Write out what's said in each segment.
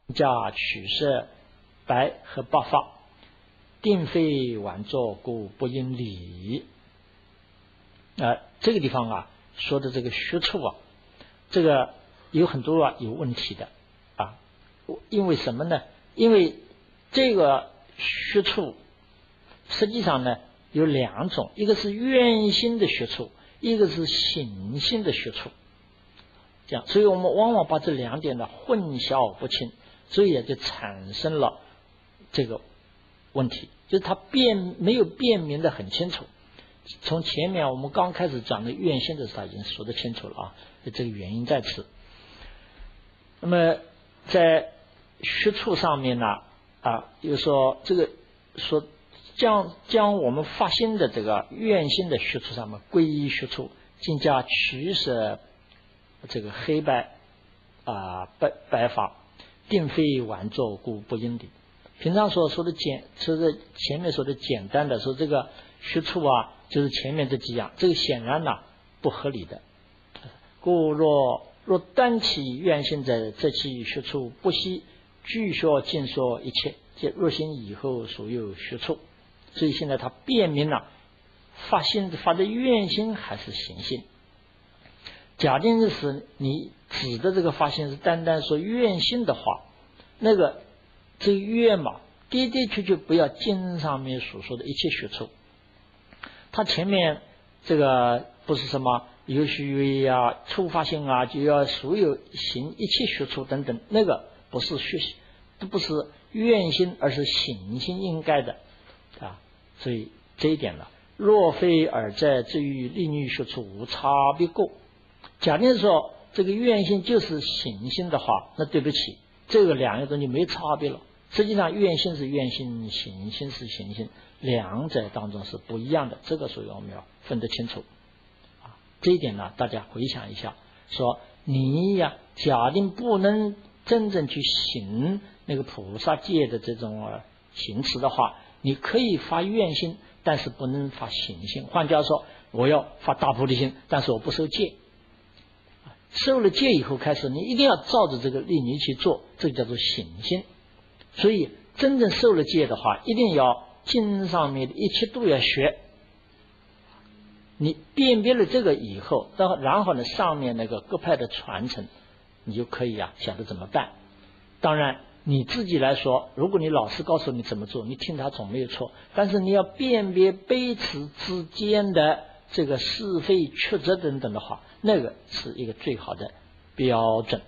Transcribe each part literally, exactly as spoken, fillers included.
加取舍白和八法，定非完作，故不应理。啊、呃，这个地方啊说的这个学处啊，这个有很多啊有问题的啊，因为什么呢？因为这个学处实际上呢有两种，一个是愿心的学处，一个是行心的学处。这样，所以我们往往把这两点呢混淆不清，所以也就产生了这个问题，就是它辨没有辨明的很清楚。从前面我们刚开始讲的愿心的时候，已经说得清楚了啊，这个原因在此。那么在学处上面呢，啊，又说这个说将将我们发心的这个愿心的学处上面归依学处，尽加取舍这个黑白啊白白法，定非完作，故不应理。平常所说的简，说的前面说的简单的说这个学处啊，就是前面这几样，这个显然呢不合理的。故若若单起愿心者，则其学处不惜据说尽说一切，即入心以后所有学处。所以现在他辨明了发心发的愿心还是行心。假定是你指的这个发心是单单说愿心的话，那个这个愿嘛，的的确确不要经上面所说的一切学处。他前面这个不是什么有虚伪啊、触发性啊，就要所有行一切学处等等，那个不是学习，都不是愿心，而是行心应该的啊。所以这一点呢，若非尔在至于利欲学处无差别过。假定说这个愿心就是行心的话，那对不起，这个两样东西没差别了。实际上愿心是愿心，行心是行心，两者当中是不一样的，这个所以我们要分得清楚啊。这一点呢，大家回想一下，说你呀假定不能真正去行那个菩萨戒的这种、呃、行持的话，你可以发愿心，但是不能发行心。换句话说，我要发大菩提心，但是我不受戒。受了戒以后开始，你一定要照着这个例尼去做，这个叫做行心。所以真正受了戒的话，一定要经上面的一切都要学。你辨别了这个以后，然后然后呢，上面那个各派的传承，你就可以啊晓得怎么办。当然你自己来说，如果你老师告诉你怎么做，你听他总没有错，但是你要辨别彼此之间的这个是非曲折等等的话，那个是一个最好的标准。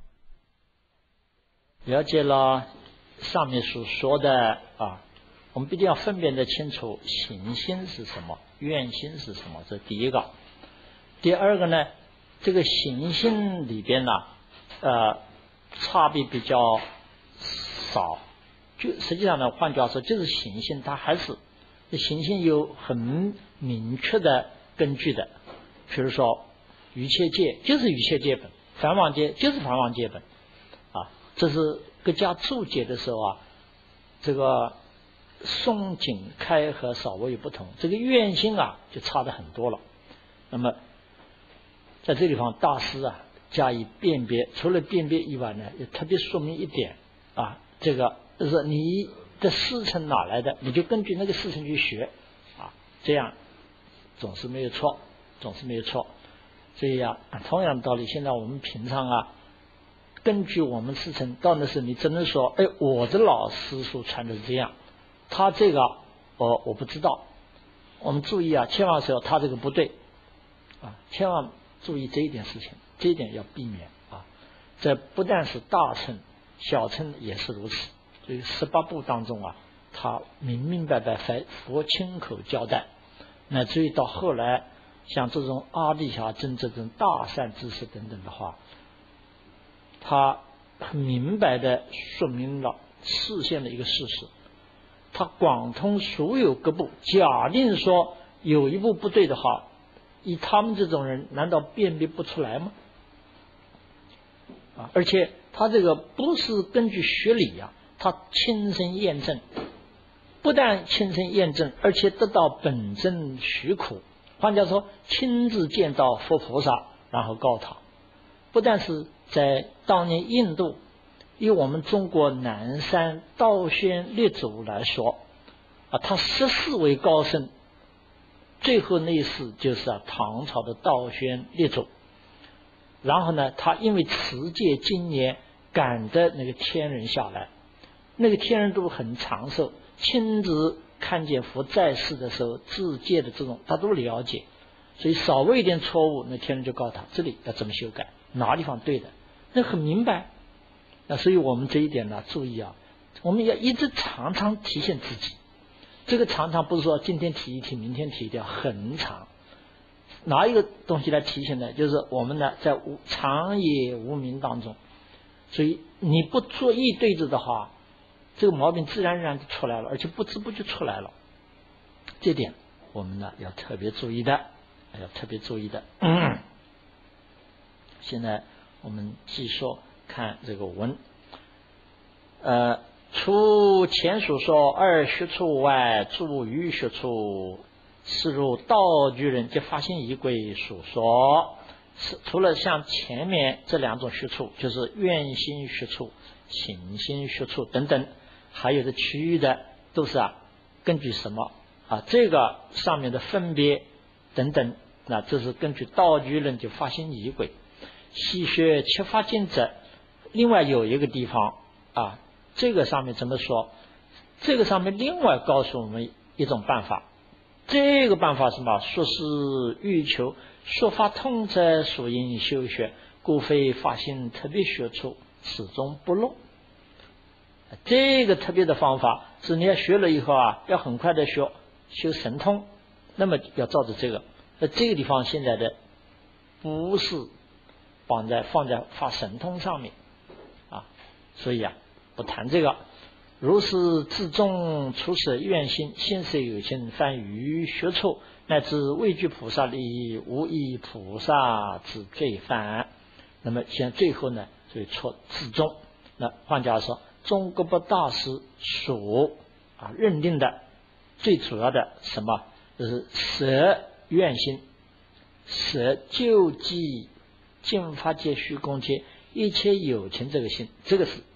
了解了上面所说的啊，我们必定要分辨得清楚行心是什么，愿心是什么，这是第一个。第二个呢，这个行心里边呢，呃，差别比较少。就实际上呢，换句话说，就是行心，它还是行心有很明确的根据的。比如说，瑜伽戒就是瑜伽戒本，梵网戒就是梵网戒本，啊，这是各家注解的时候啊，这个松紧开合稍微有不同，这个愿心啊就差得很多了。那么在这地方，大师啊加以辨别，除了辨别以外呢，也特别说明一点啊，这个就是你的师承哪来的，你就根据那个师承去学啊，这样总是没有错，总是没有错。所以啊，同样的道理，现在我们平常啊，根据我们师承，到那时你只能说，哎，我的老师所传的是这样，他这个我我不知道。我们注意啊，千万说他这个不对啊，千万注意这一点事情，这一点要避免啊。这不但是大乘，小乘也是如此。所以十八部当中啊，他明明白白佛佛亲口交代，乃至于到后来像这种阿底峡真这种大善知识等等的话，他很明白的说明了示现的一个事实。他广通所有各部，假定说有一部不对的话，以他们这种人难道辨别不出来吗？啊，而且他这个不是根据学理呀、啊，他亲身验证，不但亲身验证，而且得到本真许可。换句话说，亲自见到佛菩萨，然后告他。不但是在当年印度以我们中国南山道宣列祖来说啊，他十四位高僧，最后那一世就是啊唐朝的道宣列祖。然后呢，他因为持戒经年，赶的那个天人下来，那个天人都很长寿，亲自看见佛在世的时候自戒的这种，他都了解。所以稍微一点错误，那天人就告诉他这里要怎么修改，哪地方对的，那很明白。那所以我们这一点呢，注意啊，我们要一直常常提醒自己。这个常常不是说今天提一提，明天提一提，很长。哪一个东西来提醒呢？就是我们呢在无长夜无明当中，所以你不做意对治的话，这个毛病自然而然就出来了，而且不知不觉出来了。这点我们呢要特别注意的，要特别注意的。嗯、现在我们继续看这个文，呃，除前所说二学处外，诸余学处，是如道居人及发心仪轨所说。是除了像前面这两种学处，就是愿心学处、行心学处等等，还有的其余的都是啊，根据什么啊？这个上面的分别等等，那这是根据道居人就发心仪轨。细学七法经者，另外有一个地方啊，这个上面怎么说？这个上面另外告诉我们一种办法。这个办法是什么？说是欲求说法通则，所应修学，故非发心特别学处，始终不漏。这个特别的方法是你要学了以后啊，要很快的学修神通，那么要照着这个。那这个地方现在的不是放在放在发神通上面啊，所以啊不谈这个。如是自重出舍愿心，心舍有情，犯于学处，乃至畏惧菩萨利益，无益菩萨之罪犯。那么现在最后呢，所以出自重。那换句话说，中国不大师所啊认定的最主要的什么，就是舍愿心，舍救济净法界虚空界一切有情这个心，这个是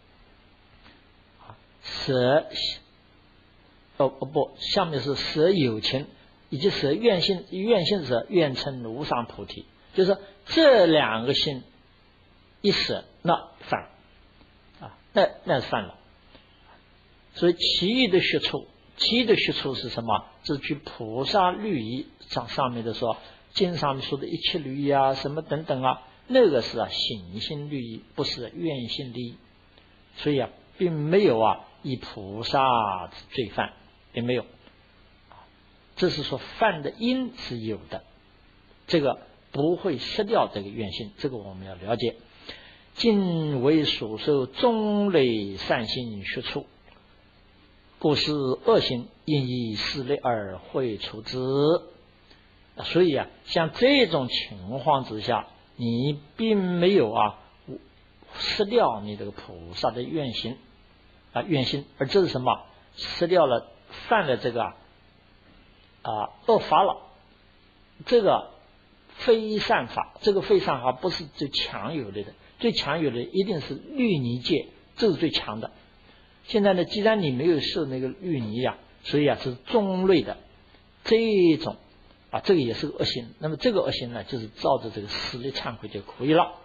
舍哦哦不，下面是舍有情，以及舍愿心，愿心者愿成无上菩提，就是说这两个心一舍，那犯啊，那那是犯了。所以其余的学处，其余的学处是什么？是据菩萨律仪上上面的说，经上面说的一切律仪啊，什么等等啊，那个是啊行心律仪，不是愿心律仪。所以啊，并没有啊以菩萨之罪犯，并没有。这是说犯的因是有的，这个不会失掉这个愿心，这个我们要了解。今为所受中类善心学处，故是恶行应以四类而会除之。所以啊，像这种情况之下，你并没有啊失掉你这个菩萨的愿心啊愿心，而这是什么？失掉了，犯了这个啊恶法了。这个非善法，这个非善法不是最强有力的，最强有力的一定是律尼戒，这是最强的。现在呢，既然你没有受那个律尼呀、啊，所以啊是中类的这一种啊，这个也是个恶行。那么这个恶行呢，就是照着这个四类忏悔就可以了。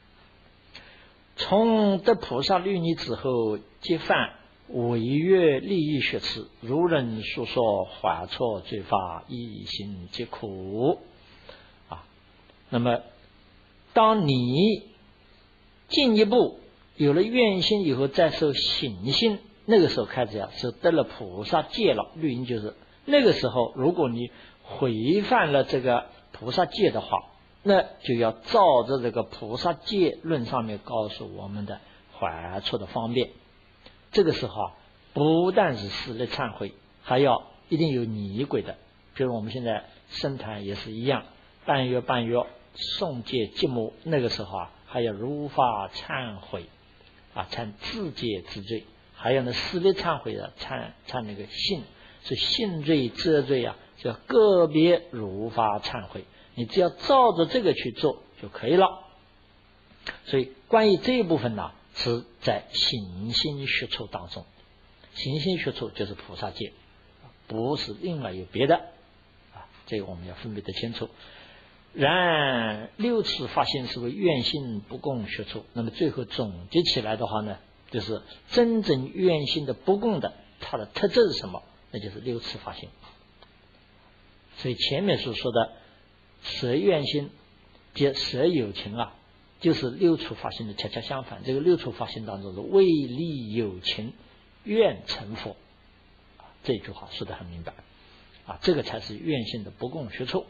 从得菩萨律尼之后，皆犯违越利益学持，如人诉说缓错罪法，一心皆苦啊。那么当你进一步有了愿心以后，再受行心，那个时候开始呀，是得了菩萨戒了。律因就是那个时候，如果你违犯了这个菩萨戒的话，那就要照着这个菩萨戒论上面告诉我们的缓错的方便。这个时候啊，不但是四类忏悔，还要一定有仪轨的。比如我们现在僧团也是一样，半月半月诵戒寂寞，那个时候啊，还要如法忏悔啊，忏自戒之罪。还有呢，四类忏悔的忏忏那个信，是信罪遮罪啊，叫个别如法忏悔。你只要照着这个去做就可以了。所以关于这一部分呢， 是在行心学处当中，行心学处就是菩萨戒，不是另外有别的啊，这个我们要分别的清楚。然六次发心是为愿心不共学处，那么最后总结起来的话呢，就是真正愿心的不共的，它的特质是什么？那就是六次发心。所以前面所说的舍愿心及舍有情啊，就是六处发心的恰恰相反。这个六处发心当中是为利有情愿成佛，这句话说得很明白啊，这个才是愿心的不共学处。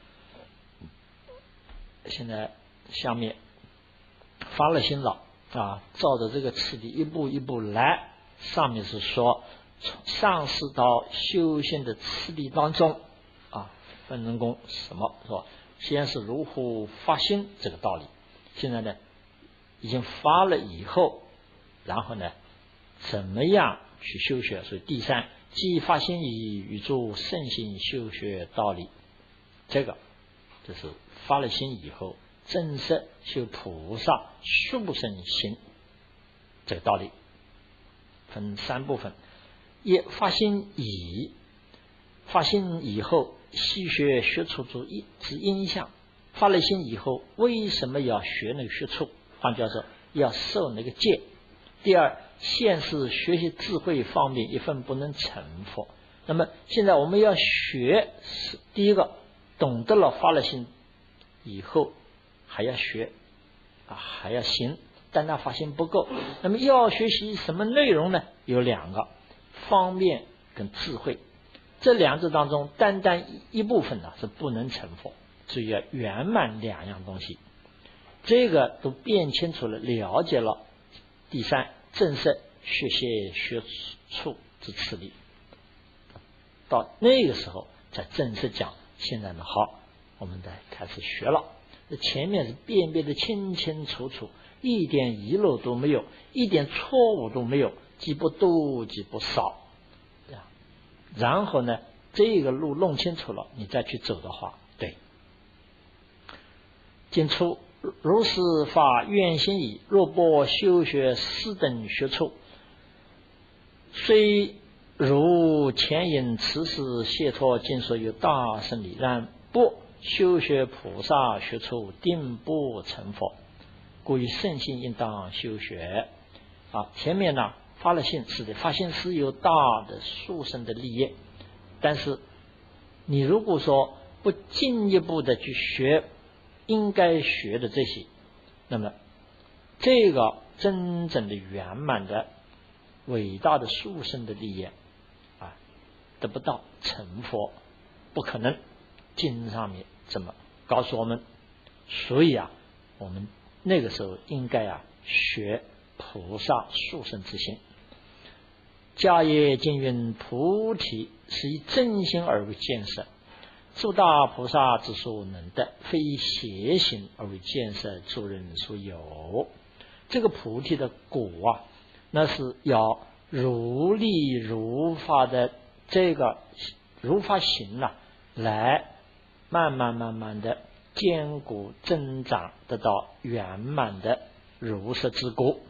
现在下面发了心了啊，照着这个次第一步一步来。上面是说从上师到修行的次第当中啊，分人功什么是吧？先是如何发心这个道理，现在呢已经发了以后，然后呢怎么样去修学？所以第三，即发心以与诸圣行修学道理，这个就是发了心以后正式修菩萨殊胜行这个道理，分三部分。一，发心以发心以后细学学处之一之因相，发了心以后为什么要学那个学处？换句话说，要受那个戒。第二，现世学习智慧方面一分不能成佛。那么现在我们要学，是第一个懂得了发了心以后还要学啊，还要行，但那发心不够。那么要学习什么内容呢？有两个，方便跟智慧。这两者当中，单单一部分呢是不能成佛，所以要圆满两样东西。这个都辨清楚了，了解了。第三，正式学习学处之次第，到那个时候才正式讲。现在呢，好，我们再开始学了。前面是辨别的清清楚楚，一点遗漏都没有，一点错误都没有，既不多既不少。然后呢，这个路弄清楚了，你再去走的话，对。今初如是发愿心矣，若不修学四等学处，虽如前引此时解脱经所有大圣理，然不修学菩萨学处，定不成佛。故以圣心应当修学啊。前面呢发了心，是的，发心是有大的殊胜的利益，但是你如果说不进一步的去学应该学的这些，那么这个真正的圆满的伟大的殊胜的利益啊，得不到成佛，不可能。经上面这么告诉我们，所以啊，我们那个时候应该啊学菩萨殊胜之心。迦叶经云：菩提是以真心而为建设，诸大菩萨之所能得，非以邪行而为建设，诸人所有。这个菩提的果啊，那是要如理如法的这个如法行啊，来慢慢慢慢的坚固增长，得到圆满的如实之果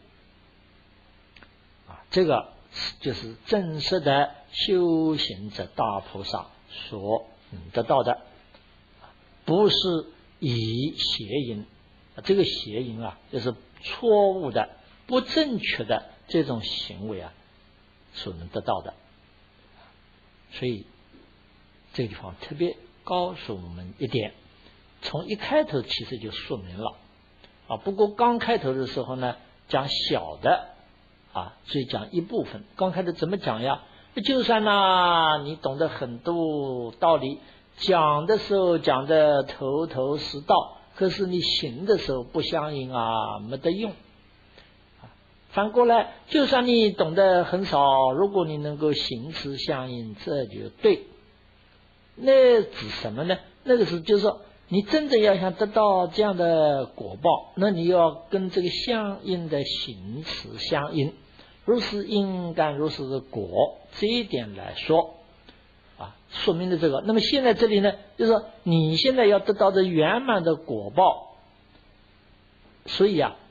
啊，这个就是正式的修行者大菩萨所得到的，不是以邪淫，这个邪淫啊，就是错误的、不正确的这种行为啊所能得到的。所以这个地方特别告诉我们一点，从一开头其实就说明了啊。不过刚开头的时候呢，讲小的啊，所以讲一部分。刚开始怎么讲呀？就算呢你懂得很多道理，讲的时候讲的头头是道，可是你行的时候不相应啊，没得用。反过来，就算你懂得很少，如果你能够行持相应，这就对。那指什么呢？那个是就是说，你真正要想得到这样的果报，那你要跟这个相应的行持相应，如是因感，如是果，这一点来说啊，说明了这个。那么现在这里呢，就是说你现在要得到的圆满的果报，所以啊，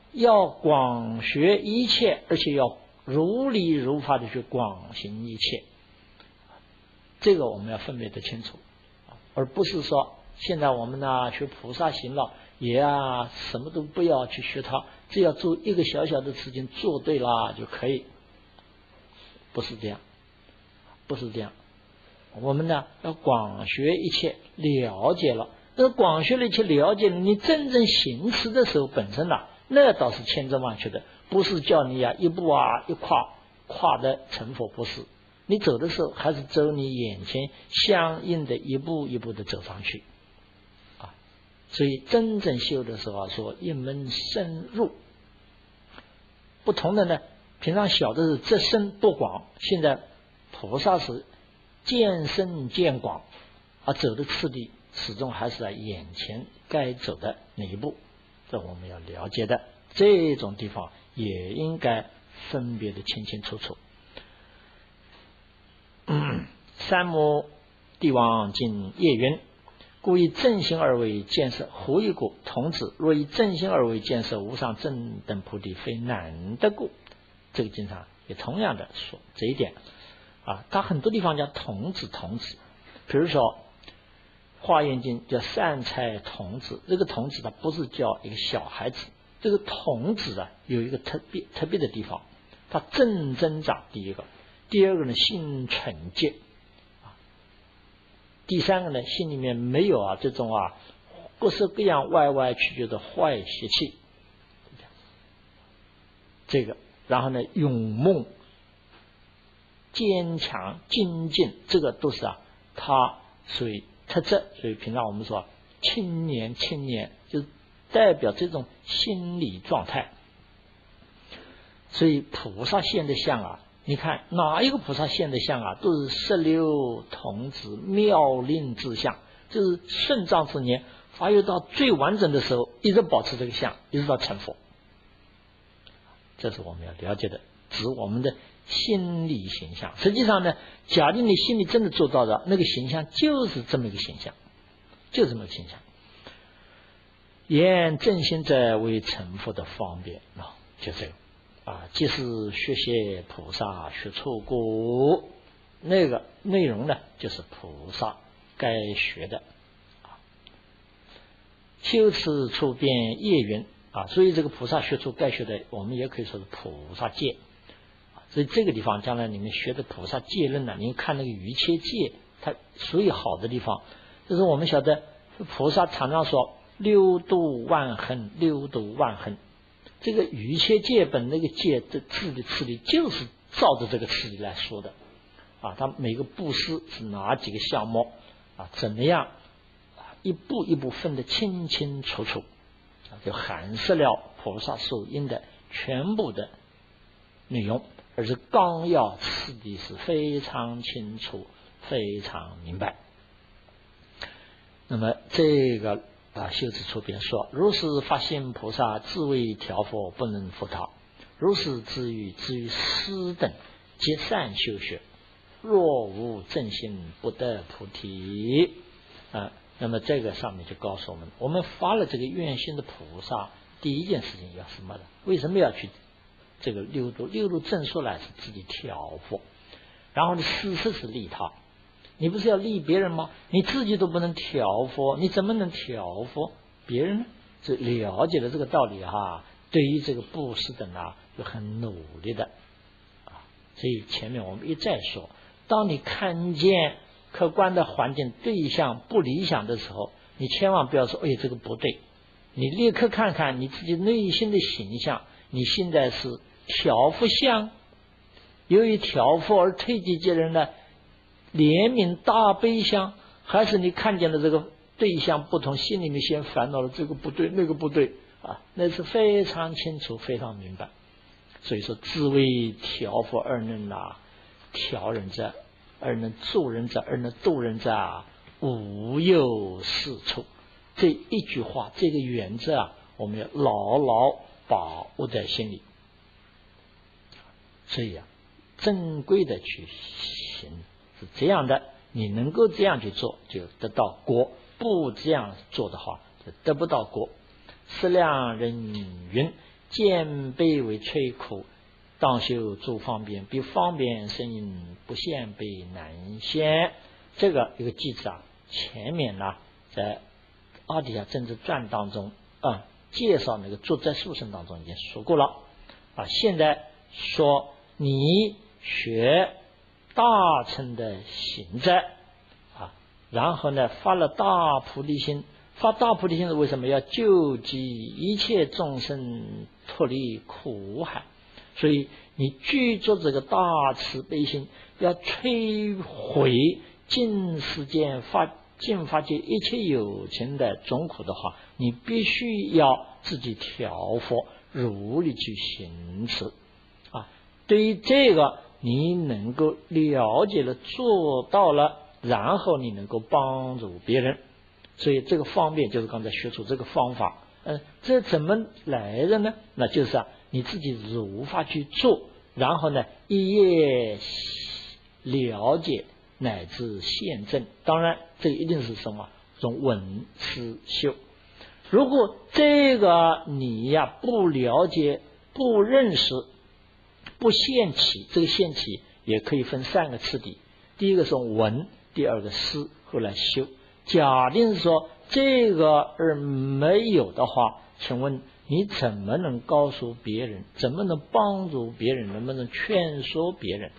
要广学一切，而且要如理如法的去广行一切。这个我们要分别的清楚，而不是说现在我们呢学菩萨行了，也啊什么都不要去学它，只要做一个小小的事情做对了就可以，不是这样，不是这样。我们呢要广学一切，了解了，那广学了一切了解了，你真正行持的时候本身呢，那倒是千真万确的，不是叫你啊一步啊一跨跨的成佛，不是。你走的时候还是走你眼前相应的一步一步的走上去啊。所以真正修的时候啊，说一门深入，不同的呢，平常小的是这深不广，现在菩萨是见深见广，而走的次第始终还是在眼前该走的那一步，这我们要了解的。这种地方也应该分别的清清楚楚。嗯、三摩地王今夜云：故以正心而为建设，胡一故？童子若以正心而为建设，无上正等菩提，非难得故。这个经常也同样的说这一点啊，他很多地方叫童子童子，比如说华严经叫善财童子，这个童子它不是叫一个小孩子，这个童子啊有一个特别特别的地方，他正增长，第一个，第二个呢心纯洁，第三个呢心里面没有啊这种啊各式各样歪歪曲曲的坏习气，这个然后呢勇猛坚强精进，这个都是啊他属于特质。所以平常我们说青年青年就代表这种心理状态。所以菩萨现的相啊，你看哪一个菩萨现的相啊，都是十六童子妙令之相，就是顺藏之年发育到最完整的时候，一直保持这个相，一直到成佛。这是我们要了解的，指我们的心理形象。实际上呢，假定你心里真的做到的，那个形象就是这么一个形象，就这么一个形象。言正心者为成佛的方便啊，就这个啊，即是学习菩萨学错过，那个内容呢，就是菩萨该学的啊。修持处变业云啊，所以这个菩萨学处该学的，我们也可以说是菩萨戒。所以这个地方将来你们学的菩萨戒论呢，你看那个瑜伽戒，它所以好的地方就是我们晓得菩萨常常说六度万恒，六度万恒，这个瑜伽戒本那个戒的字的次第就是照着这个次第来说的啊，它每个布施是哪几个项目啊，怎么样啊，一步一步分得清清楚楚啊，就含摄了菩萨所应的全部的内容，而是纲要次第是非常清楚非常明白。那么这个啊，修持处边说：如是发心菩萨自为调伏，不能复他；如是至于至于师等皆善修学，若无正心，不得菩提啊。那么这个上面就告诉我们，我们发了这个愿心的菩萨，第一件事情要什么呢？为什么要去这个六度？六度正说来是自己调伏，然后呢，事实是利他。你不是要利别人吗？你自己都不能调伏，你怎么能调伏别人呢？就了解了这个道理哈，对于这个布施等啊，就很努力的啊。所以前面我们一再说，当你看见客观的环境对象不理想的时候，你千万不要说哎这个不对，你立刻看看你自己内心的形象，你现在是调伏相，由于调伏而推己及人呢，怜悯大悲相，还是你看见的这个对象不同，心里面先烦恼了这个不对那个不对啊，那是非常清楚非常明白。所以说自为调伏而能啊调人者，而能助人者，而能度人者啊，无有是处。这一句话这个原则啊，我们要牢牢把握在心里。所以啊，正规的去行是这样的，你能够这样去做就得到果，不这样做的话就得不到果。思量人云： 见悲为摧苦，当修诸方便，比方便生因，不现悲难现。这个一个句子啊，前面呢在《阿底峡政治传》当中啊、嗯、介绍那个作者书生当中已经说过了啊。现在说你学大乘的行者啊，然后呢发了大菩提心。发大菩提心是为什么？要救济一切众生脱离苦海。所以你具足这个大慈悲心，要摧毁尽世间发尽法界一切有情的种苦的话，你必须要自己调伏，如理去行持啊。对于这个你能够了解了，做到了，然后你能够帮助别人。所以这个方便就是刚才学出这个方法。嗯，这怎么来的呢？那就是啊，你自己如法去做，然后呢，一夜了解乃至现证。当然，这一定是什么？从闻思修。如果这个你呀不了解、不认识、不现起，这个现起也可以分三个次第。第一个是闻，第二个思，后来修。假定说这个而没有的话，请问你怎么能告诉别人？怎么能帮助别人？能不能劝说别人？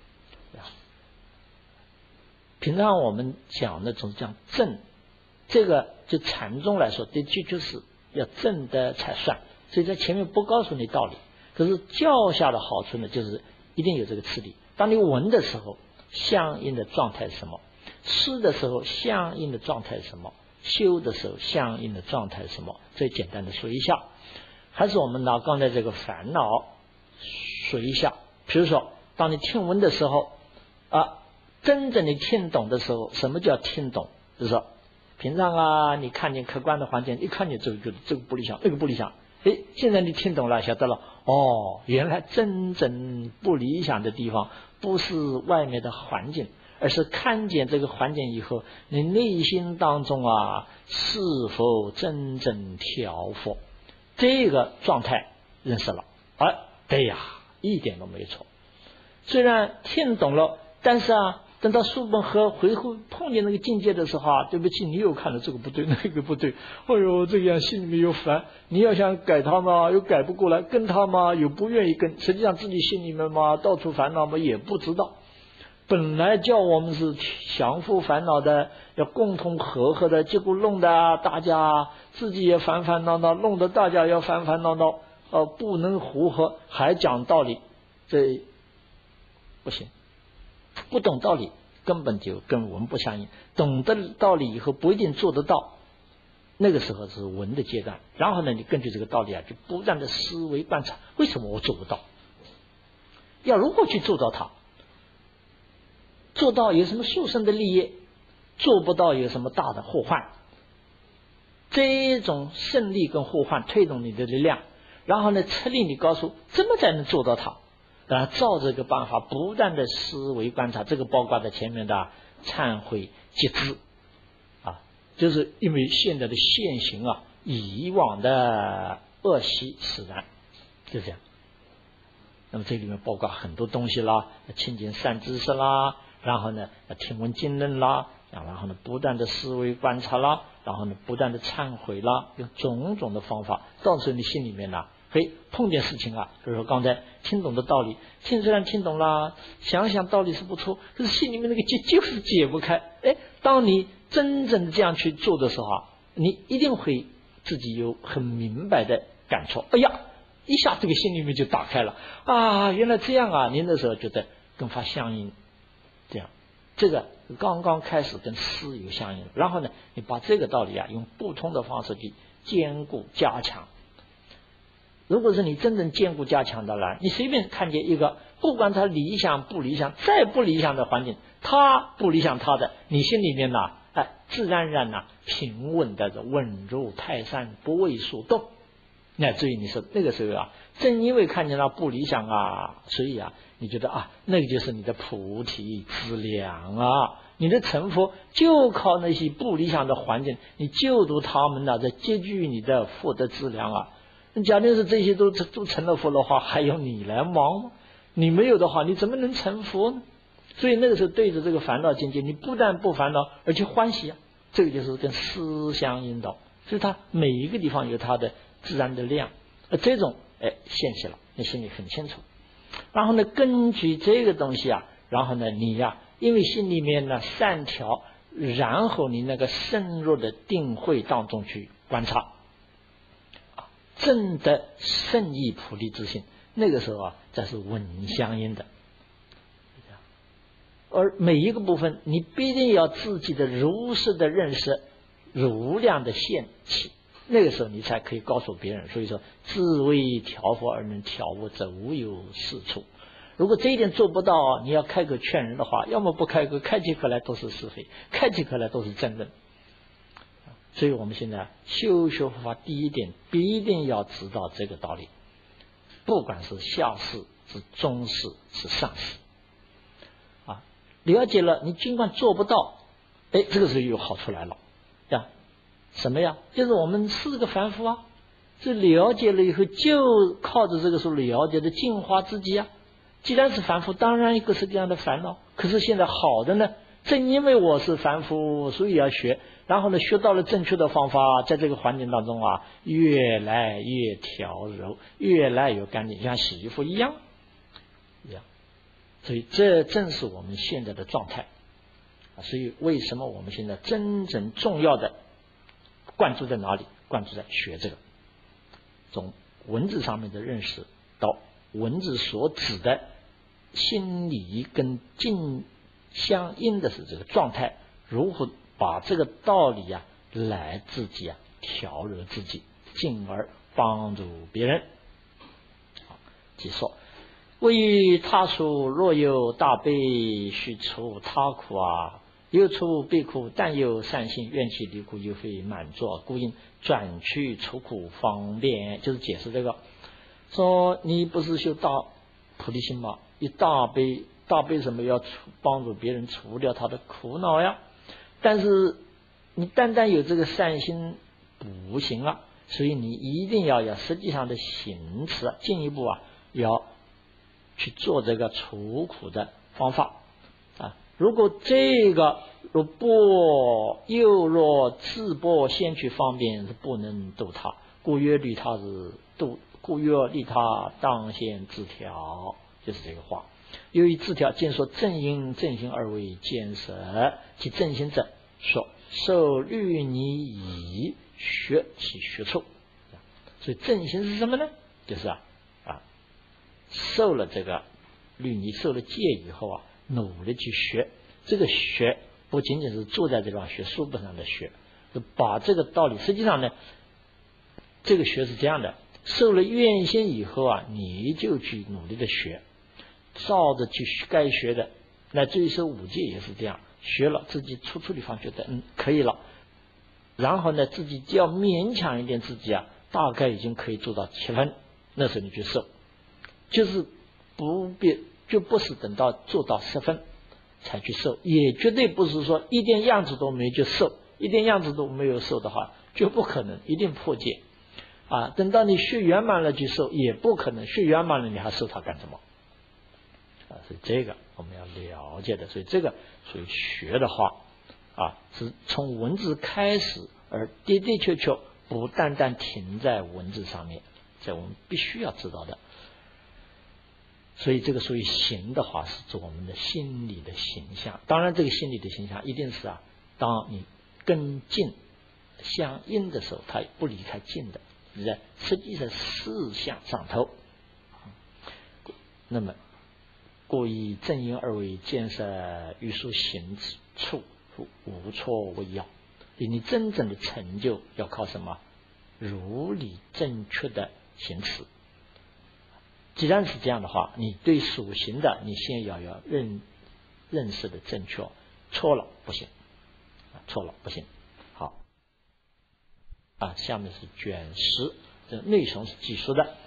平常我们讲的总是讲正，这个就禅宗来说，的确就是要正的才算。所以在前面不告诉你道理，可是教下的好处呢，就是一定有这个次第。当你闻的时候，相应的状态是什么？吃的时候相应的状态是什么？修的时候相应的状态是什么？最简单的说一下。还是我们拿刚才这个烦恼说一下。比如说当你听闻的时候啊，真正的听懂的时候，什么叫听懂？就是说平常啊你看见客观的环境，一看见这个觉得这个不理想，那个不理想，诶，现在你听懂了，晓得了，哦，原来真正不理想的地方不是外面的环境，而是看见这个环境以后，你内心当中啊是否真正调伏，这个状态认识了，哎，对呀，一点都没错。虽然听懂了，但是啊，等到书本和回后碰见那个境界的时候啊，对不起，你又看了这个不对，那个不对，哎呦，这样心里面又烦。你要想改他嘛，又改不过来；跟他嘛，又不愿意跟。实际上自己心里面嘛，到处烦恼嘛，也不知道。本来叫我们是降伏烦恼的，要共同和合的，结果弄得大家自己也烦烦恼恼，弄得大家要烦烦恼恼，呃，不能和合，还讲道理，这不行。不懂道理根本就跟闻不相应，懂得道理以后不一定做得到，那个时候是闻的阶段。然后呢，你根据这个道理啊，就不断的思维观察，为什么我做不到？要如何去做到它？做到有什么殊胜的利益？做不到有什么大的祸患？这种胜利跟祸患推动你的力量，然后呢，策令你告诉怎么才能做到它。然后照这个办法不断的思维观察，这个包括在前面的忏悔节制啊，就是因为现在的现行啊，以往的恶习使然，就这样。那么这里面包括很多东西啦，亲近善知识啦，然后呢听闻经论啦，然后呢不断的思维观察啦，然后呢不断的忏悔啦，用种种的方法，到时候你心里面呢，嘿，碰见事情啊，比如说刚才听懂的道理，听虽然听懂了，想想道理是不错，可是心里面那个结就是解不开。哎，当你真正这样去做的时候啊，你一定会自己有很明白的感触。哎呀，一下这个心里面就打开了啊，原来这样啊！您那时候觉得跟法相应，这样，这个刚刚开始跟思有相应，然后呢，你把这个道理啊，用不同的方式去兼顾加强。如果是你真正兼顾加强的了，你随便看见一个，不管他理想不理想，再不理想的环境，他不理想他的，你心里面呐，哎，自然而然呐，平稳的稳如泰山，不为所动。乃至于你说那个时候啊，正因为看见了不理想啊，所以啊，你觉得啊，那个就是你的菩提资粮啊，你的成佛就靠那些不理想的环境，你救度他们呢，在积聚你的福德资粮啊。 假定是这些都都成了佛的话，还用你来忙吗？你没有的话，你怎么能成佛呢？所以那个时候对着这个烦恼境界，你不但不烦恼，而且欢喜啊！这个就是跟思相引导，所以它每一个地方有它的自然的量，而这种哎现起了，你心里很清楚。然后呢，根据这个东西啊，然后呢，你呀、啊，因为心里面呢善调，然后你那个深入的定慧当中去观察，啊，正得圣意菩提之心，那个时候啊，这是稳相应的。而每一个部分，你必定要自己的如实的认识，如量的现起，那个时候你才可以告诉别人。所以说，自为调佛而能调悟者，无有是处。如果这一点做不到，你要开口劝人的话，要么不开口，开起口来都是是非，开起口来都是争论。所以我们现在修学佛法，第一点必定要知道这个道理，不管是下士是中士是上士。了解了，你尽管做不到，哎，这个时候有好处来了呀。什么呀？就是我们是个凡夫啊，这了解了以后，就靠着这个时候了解的净化自己啊。既然是凡夫，当然各式各样的烦恼。可是现在好的呢，正因为我是凡夫，所以要学。然后呢，学到了正确的方法，在这个环境当中啊，越来越调柔，越来越干净，像洗衣服一样，一样。所以这正是我们现在的状态，所以为什么我们现在真正重要的关注在哪里？关注在学这个，从文字上面的认识到文字所指的心理跟境相应的是这个状态，如何把这个道理啊来自己啊调柔自己，进而帮助别人。好，继续说。为于他处若有大悲，须除他苦啊，有除悲苦，但有善心，怨气离苦，又非满足，故应转去除苦方便。就是解释这个，说你不是修大菩提心吗？以大悲，大悲什么要除帮助别人除掉他的苦恼呀？但是你单单有这个善心不行啊，所以你一定要有实际上的行持，进一步啊要去做这个除苦的方法啊！如果这个若不又若自拨先去方便，是不能度他，故曰利他是度，故曰利他当先自调，就是这个话。由于自调，见说正因正行二为见舍，其正行者说受律尼以学其学处。所以正行是什么呢？就是啊。受了这个律仪，受了戒以后啊，努力去学。这个学不仅仅是坐在这方学书本上的学，就把这个道理，实际上呢，这个学是这样的：受了愿心以后啊，你就去努力的学，照着去该学的。那至于说五戒也是这样，学了自己处处地方觉得嗯可以了，然后呢自己只要勉强一点自己啊，大概已经可以做到七分，那时候你去受。就是不必，就不是等到做到十分才去受，也绝对不是说一点样子都没就受，一点样子都没有受的话，就不可能，一定破戒啊！等到你学圆满了去受，也不可能，学圆满了你还受它干什么？啊，所以这个我们要了解的，所以这个所以学的话啊，是从文字开始，而的的确确不单单停在文字上面，这我们必须要知道的。所以这个属于行的话，是指我们的心理的形象。当然这个心理的形象一定是啊，当你跟境相应的时候，它不离开境的，在实际上事项上头。那么故以正因二为见设欲说行处无错为要。你真正的成就要靠什么？如理正确的行持。既然是这样的话，你对属行的你先要要认认识的正确，错了不行，错了不行。好，啊，下面是卷十，这内容是记述的。